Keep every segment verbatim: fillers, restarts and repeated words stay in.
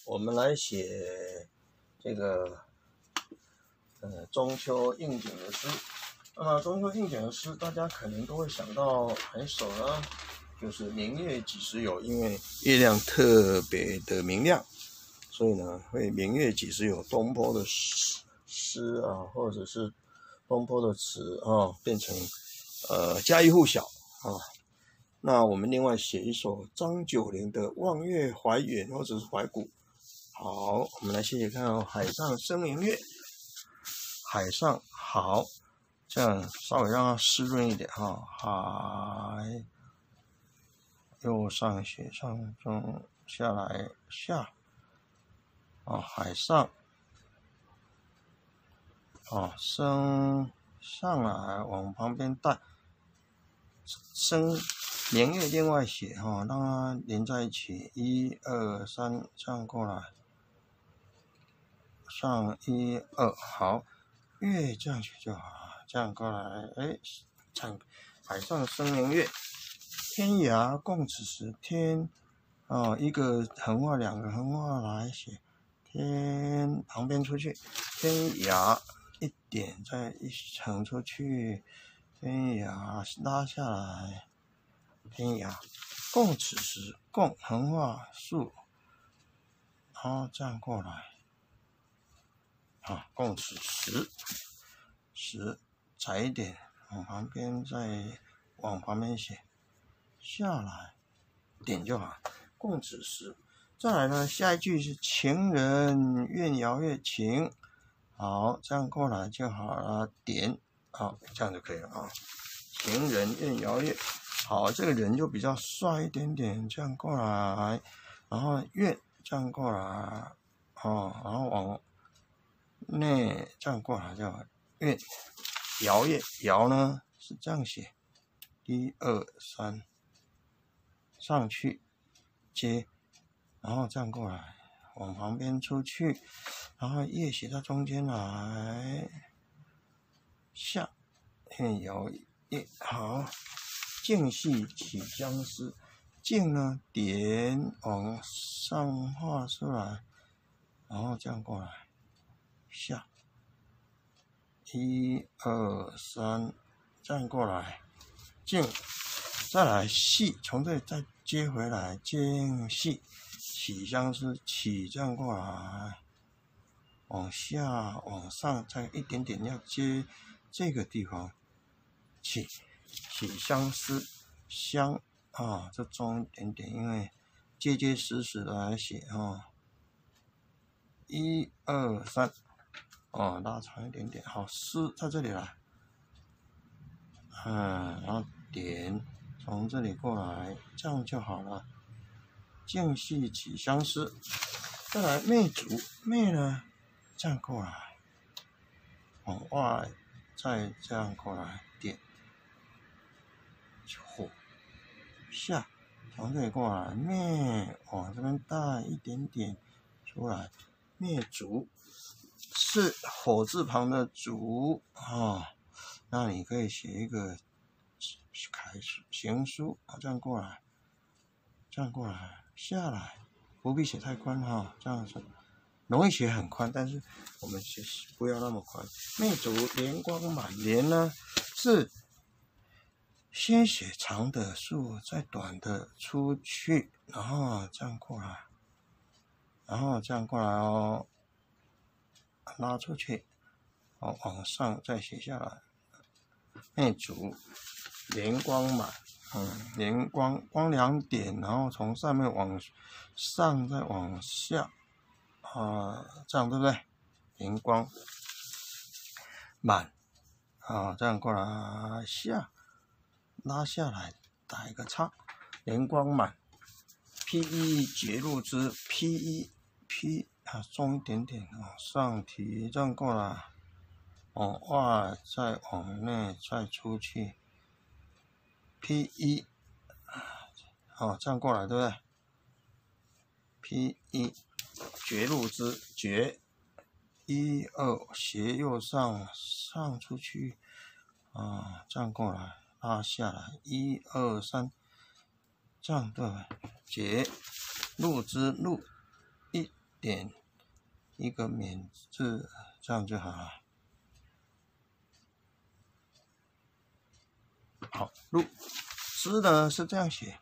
我们来写这个呃中秋应景的诗。那么中秋应景的诗，大家可能都会想到哪一首呢？就是明月几时有，因为月亮特别的明亮，所以呢会明月几时有东坡的诗诗啊，或者是东坡的词啊，变成呃家喻户晓啊。那我们另外写一首张九龄的《望月怀远》或者是怀古。好，我们来写写看哦。海上生明月，海上好，这样稍微让它湿润一点哈。海，右上写上中下来下，啊，海上，啊，升上来往旁边带，升明月另外写哈，让它连在一起，一二三，这样过来。上一二好，月这样写就好了，这样过来，哎，这样海上生明月，天涯共此时，天哦，一个横画，两个横画来写，天旁边出去，天涯一点再一横出去，天涯拉下来，天涯共此时，共横画竖，然后这样过来。啊，共此时，时窄一点，往旁边再往旁边写，下来点就好。共此时，再来呢，下一句是情人怨遥月情，好，这样过来就好了，点，好，这样就可以了啊。情人怨遥月，好，这个人就比较帅一点点，这样过来，然后怨这样过来，哦，然后往。那这样过来就好，月摇月摇呢是这样写，一二三上去接，然后这样过来往旁边出去，然后月写到中间来下，月摇月好，静系起相思，静呢点往上画出来，然后这样过来。下，一二三，这样过来，静，再来细，从这里再接回来，静细，起相思，起这样过来，往下往上再一点点要接这个地方，起，起相思，相啊，这中一点点，因为结结实实的来写啊，一二三。哦，拉长一点点，好，丝在这里来，嗯，然后点从这里过来，这样就好了。静系起相思，再来媚足，媚呢，这样过来，往外再这样过来点，火下，从这里过来，媚往这边带一点点出来，媚足。是火字旁的足啊、哦，那你可以写一个楷书行书啊，这样过来，这样过来下来，不必写太宽哈、哦，这样子容易写很宽，但是我们写不要那么宽。媚足连光满，连呢是先写长的竖，再短的出去，然后这样过来，然后这样过来哦。拉出去，好，往上再写下来。媚足，连光满，嗯，连光光两点，然后从上面往上再往下，啊、呃，这样对不对？连光满，啊，这样过来下，拉下来，打一个叉，连光满。披衣结入之，披衣披。啊，重一点点，往上提，这样过来，往外再往内再出去 ，P 一，好，这样过来，对不对 ？P 一，绝入之绝，一二斜右上上出去，啊，这样过来拉下来，一二三，这样对不对？绝入之入。一点一个免字，这样就好了。好，入诗呢是这样写：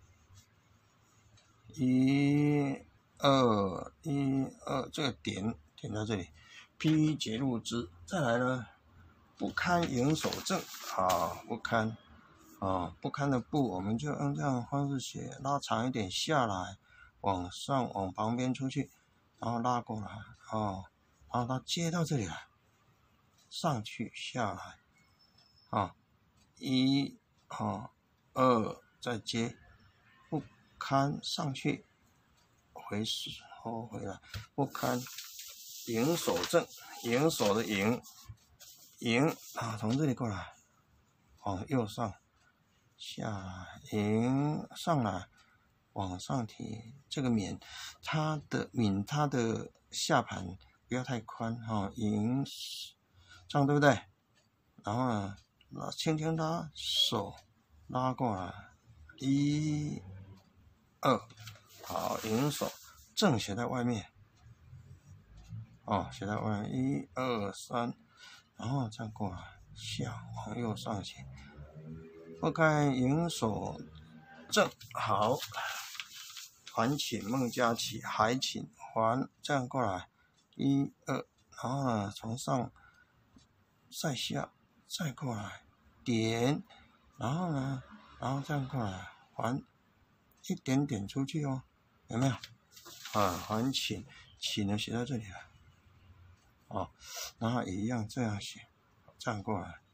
一二一二，这个点点在这里，披结入之。再来呢，不堪盈手正，好，不堪啊，不堪的不，我们就用这样的方式写，拉长一点下来，往上往旁边出去，然后拉过来啊，然后它接到这里来，上去下来啊。一啊二再接，不堪上去，回后回来，不堪盈手正，盈手的盈，盈啊从这里过来，往右上下来，盈上来，往上提，这个抿它的抿它的下盘不要太宽哈，盈这样对不对？然后呢？拉轻轻拉手拉过来，一、二，好，盈手正写在外面，哦，写在外面，一、二、三，然后再过来下往右上写，不堪盈手正，好，还请孟家起，还请还这样过来，一、二，然后呢从上再下再过来。点，然后呢，然后这样过来，还一点点出去哦，有没有？啊，还请，请呢写在这里了，哦，然后也一样这样写，这样过来，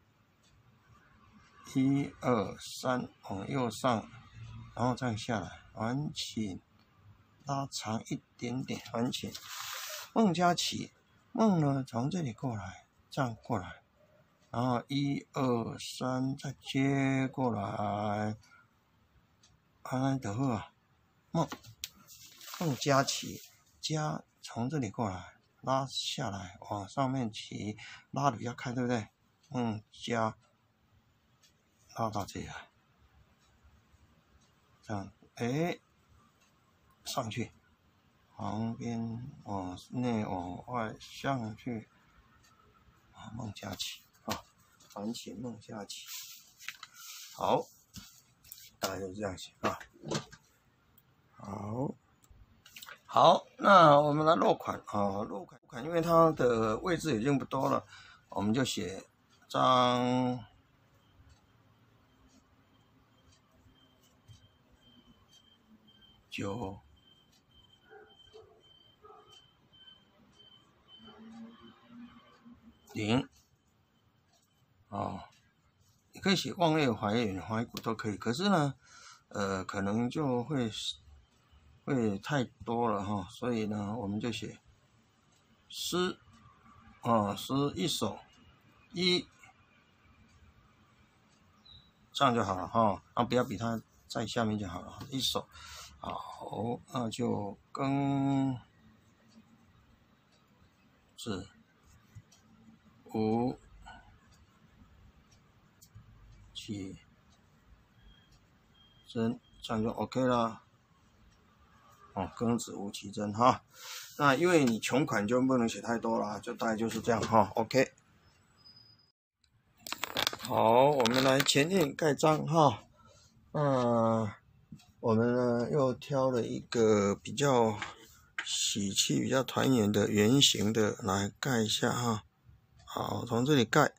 一二三，往右上，然后这样下来，还请，拉长一点点，还请，孟家起，孟呢从这里过来，这样过来。然后一二三，再接过来，安安得啊，孟孟家起，家从这里过来，拉下来，往上面起，拉的比较开，对不对？孟家拉到这里来，这样，哎，上去，旁边往内往外上去，啊，孟家起。还请孟家起，好，大概就这样写啊。好，好，那我们来落款啊，落款，落款，因为它的位置已经不多了，我们就写张九零。哦，你可以写望月怀远、怀古都可以，可是呢，呃，可能就会会太多了哈，所以呢，我们就写诗啊，诗一首一，这样就好了哈，啊，不要比它在下面就好了，一首，好，那就庚子午己申，这样就 OK 了。哦，庚子午己申哈。那因为你穷款就不能写太多了，就大概就是这样哈。OK。好，我们来前面盖章哈。那我们呢又挑了一个比较喜气、比较团圆的圆形的来盖一下哈。好，从这里盖。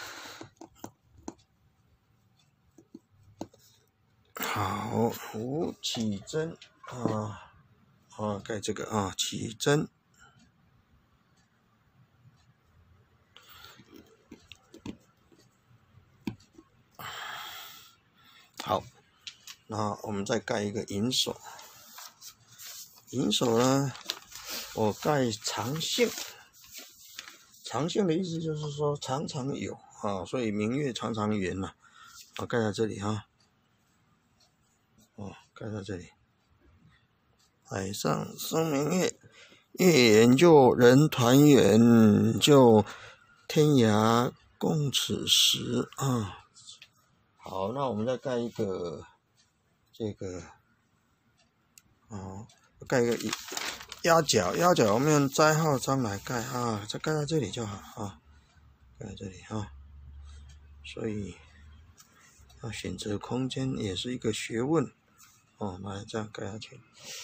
好，吴启珍啊啊，盖这个啊，启珍。好，那我们再盖一个银手。银手呢，我盖长杏。长杏的意思就是说常常有啊，所以明月常常圆嘛。我盖在这里哈。哦，盖在这里。海上生明月，月圆就人团圆，就天涯共此时啊。好，那我们再盖一个这个，哦，盖一个压脚，压脚我们用摘号章来盖啊，再盖在这里就好啊，盖在这里啊。所以要选择空间也是一个学问哦，来这样盖下去。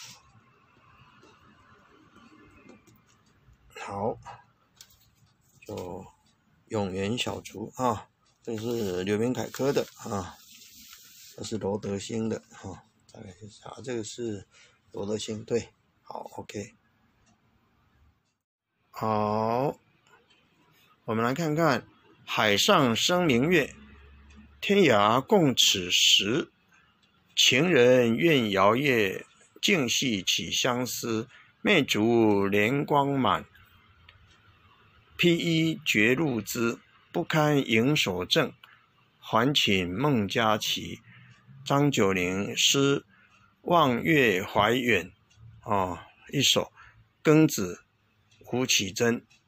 好，就永元小卒啊，这是刘明凯科的啊，这是罗德兴的啊，大概是啊，这个是罗德兴，对，好 ，OK， 好，我们来看看海上生明月，天涯共此时，情人怨遥夜，竟系起相思，媚足怜光满。披衣觉露滋，不堪盈所正。还寝梦佳期。张九龄诗望月怀远，哦，一首。庚子吴启贞